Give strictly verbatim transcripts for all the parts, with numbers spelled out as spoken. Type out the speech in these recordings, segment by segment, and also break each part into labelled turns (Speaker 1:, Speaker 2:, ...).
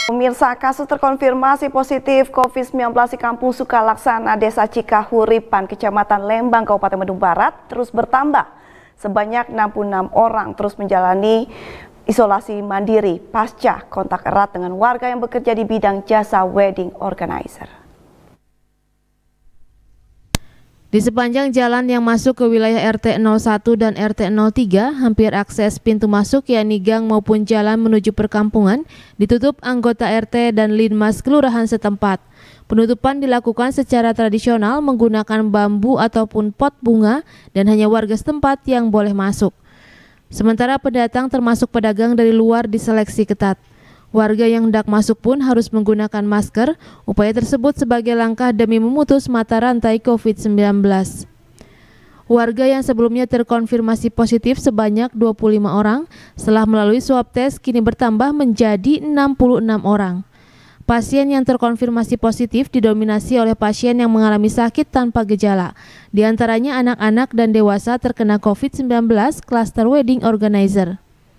Speaker 1: Pemirsa, kasus terkonfirmasi positif covid sembilan belas di Kampung Sukalaksana, Desa Cikahuripan, Kecamatan Lembang, Kabupaten Bandung Barat terus bertambah. Sebanyak enam puluh enam orang terus menjalani isolasi mandiri pasca kontak erat dengan warga yang bekerja di bidang jasa wedding organizer.
Speaker 2: Di sepanjang jalan yang masuk ke wilayah R T nol satu dan R T nol tiga, hampir akses pintu masuk yakni gang maupun jalan menuju perkampungan ditutup anggota R T dan Linmas kelurahan setempat. Penutupan dilakukan secara tradisional menggunakan bambu ataupun pot bunga dan hanya warga setempat yang boleh masuk. Sementara pendatang termasuk pedagang dari luar diseleksi ketat. Warga yang hendak masuk pun harus menggunakan masker. Upaya tersebut sebagai langkah demi memutus mata rantai covid sembilan belas. Warga yang sebelumnya terkonfirmasi positif sebanyak dua puluh lima orang, setelah melalui swab tes kini bertambah menjadi enam puluh enam orang. Pasien yang terkonfirmasi positif didominasi oleh pasien yang mengalami sakit tanpa gejala. Di antaranya anak-anak dan dewasa terkena covid sembilan belas klaster wedding organizer.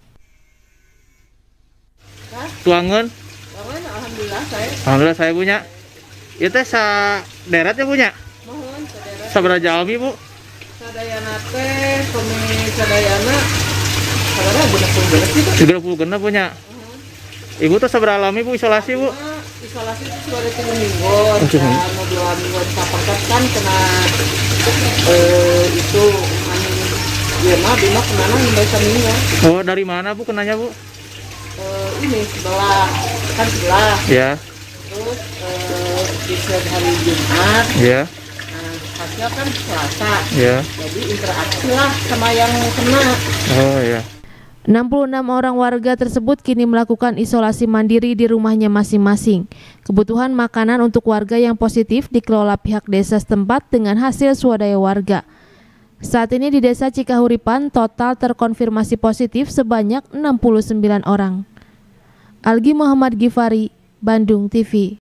Speaker 3: Tuangan,
Speaker 4: alhamdulillah saya.
Speaker 3: alhamdulillah saya punya. Itu teh sa deret ya punya.
Speaker 4: Mohon sadaya.
Speaker 3: Sabaraha jalmi Bu?
Speaker 4: Sadayana teh kami sadayana sabaraha genep puluh genep gitu.
Speaker 3: tiga puluh genep punya. Ibu tuh sabaraha lami Bu isolasi Bu?
Speaker 4: Nah, isolasi itu sudah tiga minggu. Dan mau dua minggu saperkat kan kena eh itu anu ieu mah bima kenana nyembah minggu.
Speaker 3: Oh, dari mana Bu kenanya Bu?
Speaker 4: Uh, ini sebelah kan sebelah
Speaker 3: Ya.
Speaker 4: terus uh, di hari Jumat
Speaker 3: Ya.
Speaker 4: nah, hasil kan Selasa
Speaker 3: Ya.
Speaker 4: jadi interaksi lah sama yang kena.
Speaker 3: Oh ya.
Speaker 2: enam puluh enam orang warga tersebut kini melakukan isolasi mandiri di rumahnya masing-masing. Kebutuhan makanan untuk warga yang positif dikelola pihak desa setempat dengan hasil swadaya warga. Saat ini di Desa Cikahuripan total terkonfirmasi positif sebanyak enam puluh sembilan orang. Algi Muhammad Gifari, Bandung T V.